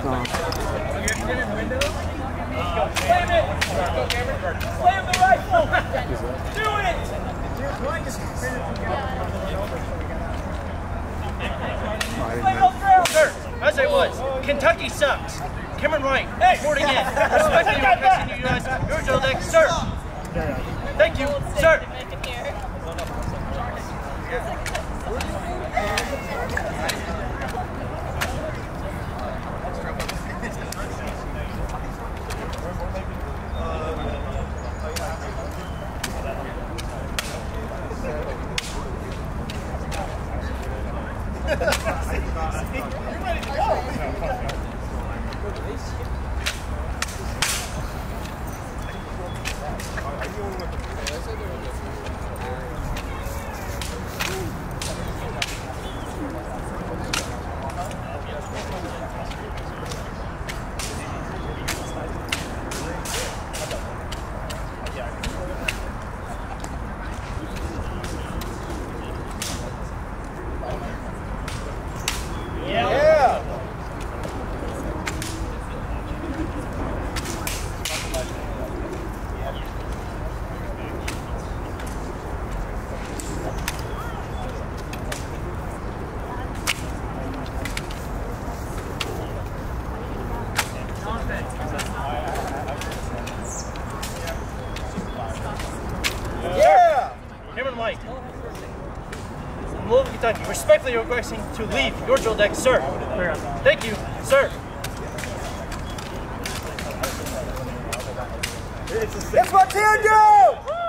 Slam it! Slam the rifle! Do it! Slam those rounds! Sir, as I was, Kentucky sucks. Camron Wright, reporting in. Respectfully requesting you utilize your drill deck, sir. Thank you, sir. Camron White, from Louisville, Kentucky, respectfully requesting to leave your drill deck, sir. Thank you, sir. It's Martino!